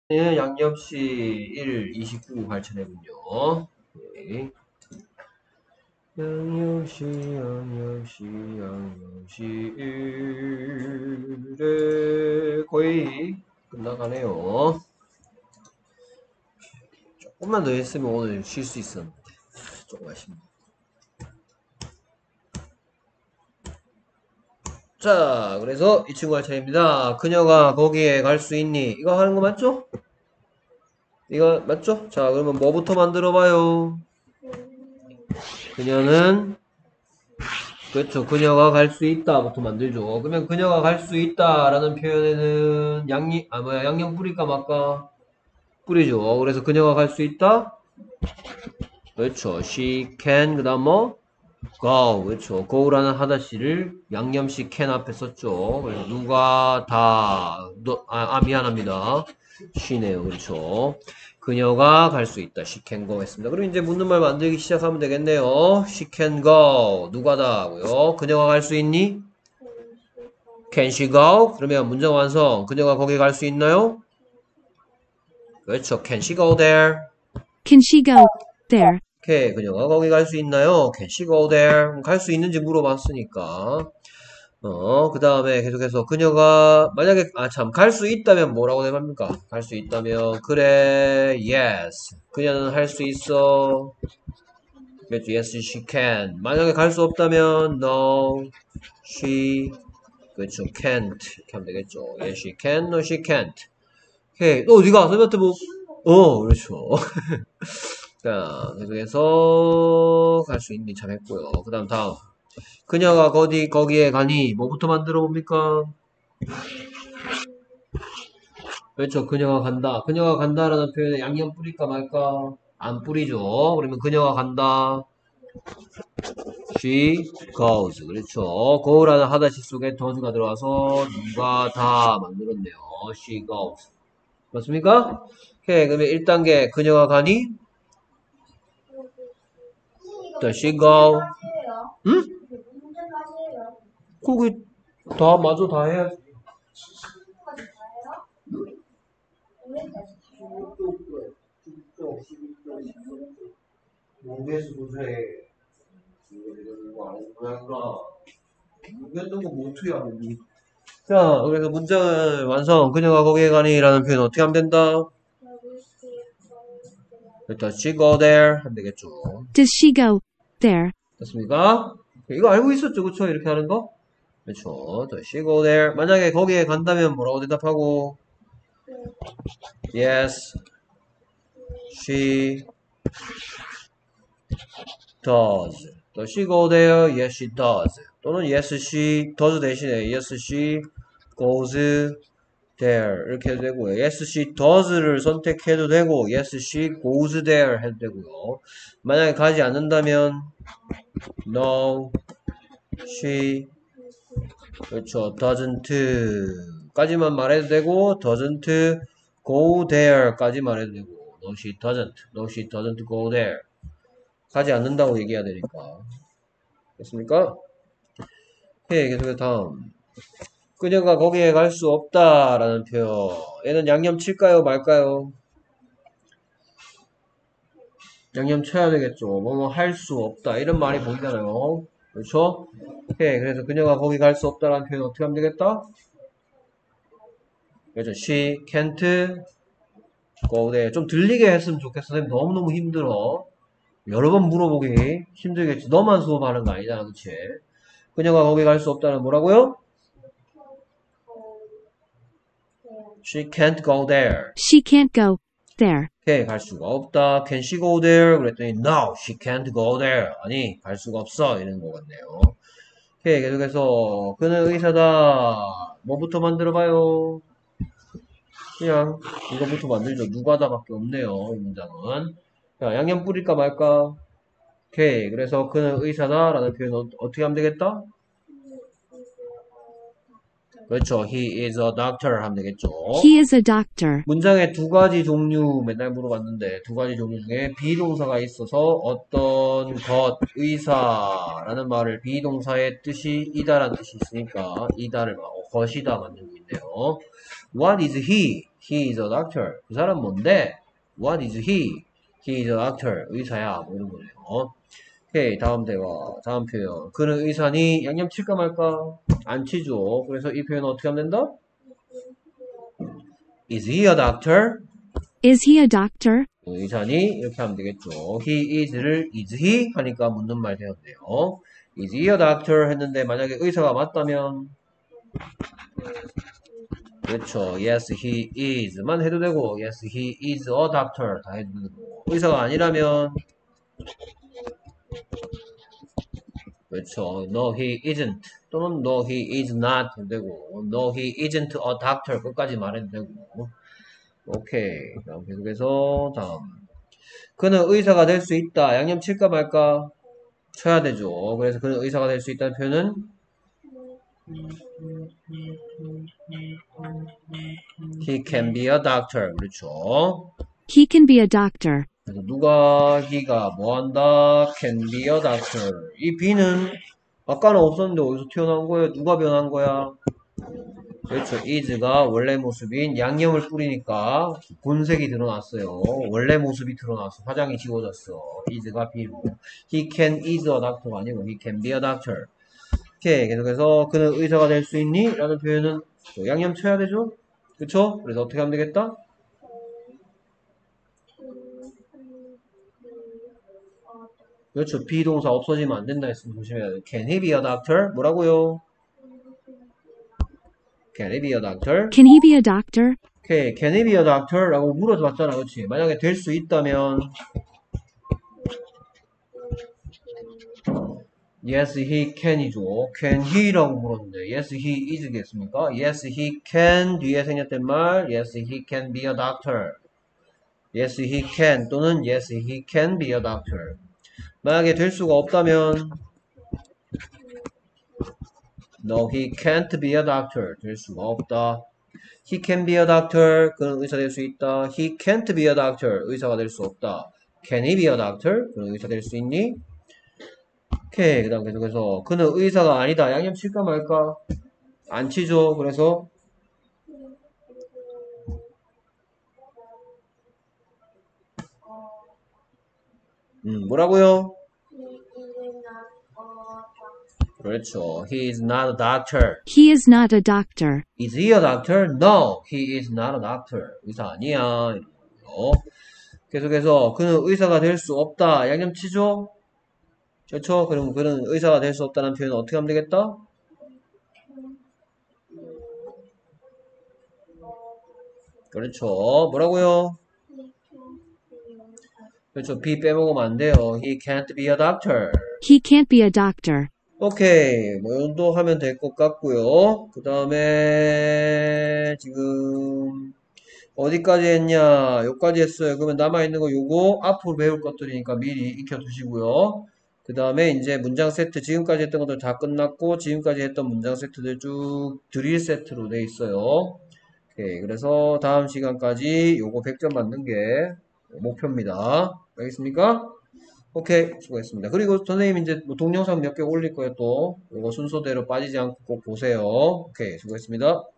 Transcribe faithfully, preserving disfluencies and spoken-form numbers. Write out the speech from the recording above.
네, 양념시 일, 이십구 발전해군요. 네. 양념시, 양념시, 양념시 일에 거의 끝나가네요. 조금만 더 했으면 오늘 쉴 수 있었는데. 조금 아쉽네. 자, 그래서 이 친구 할 차례입니다. 그녀가 거기에 갈 수 있니? 이거 하는 거 맞죠? 이거 맞죠? 자, 그러면 뭐부터 만들어 봐요? 그녀는 그렇죠. 그녀가 갈 수 있다부터 만들죠. 그러면 그녀가 갈 수 있다라는 표현에는 양념 아 뭐야 양념 뿌릴까 말까? 뿌리죠. 그래서 그녀가 갈 수 있다. 그렇죠. She can 그다음 뭐 go 그렇죠. go라는 하다시를 양념시 can 앞에 썼죠. 그래서 누가 다 너, 아, 아 미안합니다. she네요. 그렇죠. 그녀가 갈 수 있다. She can go 했습니다. 그럼 이제 묻는 말 만들기 시작하면 되겠네요. She can go 누가다 하고요. 그녀가 갈 수 있니? Can she go? 그러면 문장 완성. 그녀가 거기 갈 수 있나요? 그렇죠. Can she go there? Can she go there? 오케이. 그녀가 거기 갈 수 있나요? Can she go there? 갈 수 있는지 물어봤으니까. 어, 그 다음에 계속해서 그녀가 만약에 아 참 갈 수 있다면 뭐라고 대답합니까? 갈 수 있다면 그래 yes. 그녀는 할 수 있어. 그렇죠. Yes, she can. 만약에 갈 수 없다면 no, she 그렇죠. can't 이렇게 하면 되겠죠. Yes, she can. No, she can't. 오케이. 너 어디가? 선생님한테 뭐? 어, 그렇죠. 자, 계속해서 갈 수 있니? 참 했고요. 그 다음 다음. 그녀가 거기, 거기에 가니? 뭐부터 만들어 봅니까? 그렇죠. 그녀가 간다. 그녀가 간다라는 표현에 양념 뿌릴까 말까? 안 뿌리죠. 그러면 그녀가 간다. She goes. 그렇죠. go라는 하다시 속에 does가 들어와서 누가 다 만들었네요. She goes. 맞습니까? 오케이. 그러면 일 단계 그녀가 가니? Does she go? 응? 거기 다 마저 다 해야지. 모르겠어 도저히. 모르겠는 거 뭐 어떻게 하니? 자, 그래서 문장을 완성. 그녀가 거기에 가니라는 표현 어떻게 하면 된다? 일단 she go there 하면 되겠죠. Does she go there? 됐습니까? 이거 알고 있었죠, 그쵸? 이렇게 하는 거? 그렇죠. Does she go there? 만약에 거기에 간다면 뭐라고 대답하고? Yes, she does. Does she go there? Yes, she does. 또는 yes, she does 대신에 yes, she goes there 이렇게 해도 되고요. Yes, she does를 선택해도 되고 yes, she goes there 해도 되고요. 만약에 가지 않는다면 no, she 그렇죠. doesn't 까지만 말해도 되고 doesn't go there 까지 말해도 되고 no, she doesn't. No, she doesn't go there. 가지 않는다고 얘기해야 되니까. 됐습니까? 오케이, 계속해서 다음. 그녀가 거기에 갈 수 없다라는 표현. 얘는 양념 칠까요, 말까요? 양념 쳐야 되겠죠. 뭐뭐 할 수 없다. 이런 말이 보이잖아요. 그렇죠? 오케이, 그래서 그녀가 거기 갈 수 없다라는 표현 어떻게 하면 되겠다? 그렇죠. She can't go there. 좀 들리게 했으면 좋겠어. 선생님 너무너무 힘들어. 여러 번 물어보기 힘들겠지. 너만 수업하는 거 아니잖아, 그치? 그녀가 거기 갈 수 없다는 뭐라고요? She can't go there. She can't go there. 오케이, 갈 수가 없다. Can she go there? 그랬더니 No, she can't go there. 아니, 갈 수가 없어. 이런 거 같네요. 오케이, 계속해서 그는 의사다. 뭐부터 만들어봐요? 그냥 이거부터 만들죠. 누가다밖에 없네요. 이 문장은. 자, 양념 뿌릴까 말까? 오케이, 그래서 그는 의사다 라는 표현 어, 어떻게 하면 되겠다? 그렇죠. He is a doctor 하면 되겠죠. He is a doctor. 문장에 두 가지 종류 맨날 물어봤는데 두 가지 종류 중에 비동사가 있어서 어떤 것, 의사라는 말을 비동사의 뜻이 이다라는 뜻이 있으니까 이다를 막 것이다 만들고 있네요. What is he? He is a doctor. 그 사람 뭔데? What is he? He is a doctor. 의사야. 뭐 이런 거네요. 오케이. 다음 대화. 다음 표현. 그는 의사니 양념 칠까 말까? 안 치죠. 그래서 이 표현은 어떻게 하면 된다? Is he a doctor? Is he a doctor? 의사니 이렇게 하면 되겠죠. He is를 is he 하니까 묻는 말 되었네요. Is he a doctor 했는데 만약에 의사가 맞다면 그렇죠. Yes, he is만 해도 되고 Yes, he is a doctor 다 해도 되고 의사가 아니라면 그렇죠. No, he isn't 또는 No, he is not 해도 되고 No, he isn't a doctor 끝까지 말해도 되고 오케이. 다음 계속해서 다음 그는 의사가 될 수 있다. 양념 칠까 말까? 쳐야 되죠. 그래서 그는 의사가 될 수 있다는 표현은 He can be a doctor. 그렇죠. He can be a doctor. 그래서 누가 he가 뭐한다? Can be a doctor. 이 be는 아까는 없었는데 어디서 튀어나온 거예요? 누가 변한 거야? 그렇죠. is가 원래 모습인 양념을 뿌리니까 본색이 드러났어요. 원래 모습이 드러났어. 화장이 지워졌어. is가 be로. He can is a doctor가 아니고 he can be a doctor. 오케이. 계속해서 그는 의사가 될 수 있니? 라는 표현은 또 양념 쳐야 되죠? 그쵸? 그래서 어떻게 하면 되겠다? 그렇죠. 비동사 없어지면 안 된다 했으면 조심해야 돼요. Can he be a doctor? 뭐라고요? Can he be a doctor? Can he be a doctor? 오케이. Can he be a doctor? 라고 물어봤잖아. 그렇지? 만약에 될 수 있다면 Yes, he can이죠. Can he라고 물었는데 Yes, he is겠습니까? Yes, he can 뒤에 생겼던 말 Yes, he can be a doctor. Yes, he can 또는 Yes, he can be a doctor. 만약에 될 수가 없다면 No, he can't be a doctor. 될 수가 없다. He can be a doctor. 그는 의사 될 수 있다. He can't be a doctor. 의사가 될 수 없다. Can he be a doctor? 그는 의사 될 수 있니? 오케이. 그 다음 계속해서 그는 의사가 아니다. 양념 칠까 말까? 안 치죠. 그래서 음, 뭐라고요? 그렇죠. He is not a doctor. He is not a doctor. Is he a doctor? No, he is not a doctor. 의사 아니야. 이러고요. 계속해서 그는 의사가 될 수 없다. 양념 치죠? 그렇죠? 그럼 그는 의사가 될 수 없다는 표현은 어떻게 하면 되겠다? 그렇죠. 뭐라고요? 그렇죠. be 빼먹으면 안 돼요. He can't be a doctor. He can't be a doctor. 오케이. 뭐, 이 정도 하면 될 것 같고요. 그 다음에, 지금, 어디까지 했냐? 여기까지 했어요. 그러면 남아있는 거 요거 앞으로 배울 것들이니까 미리 익혀두시고요. 그 다음에 이제 문장 세트, 지금까지 했던 것들 다 끝났고, 지금까지 했던 문장 세트들 쭉 드릴 세트로 돼 있어요. 오케이. 그래서 다음 시간까지 요거 백 점 맞는 게 목표입니다. 알겠습니까? 오케이. 수고했습니다. 그리고 선생님 이제 뭐 동영상 몇 개 올릴 거예요 또. 요거 순서대로 빠지지 않고 꼭 보세요. 오케이. 수고했습니다.